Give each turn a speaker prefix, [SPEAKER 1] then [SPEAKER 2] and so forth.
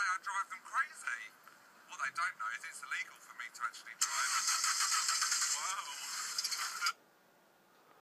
[SPEAKER 1] I drive them crazy. What they don't know is it's illegal for me to actually drive.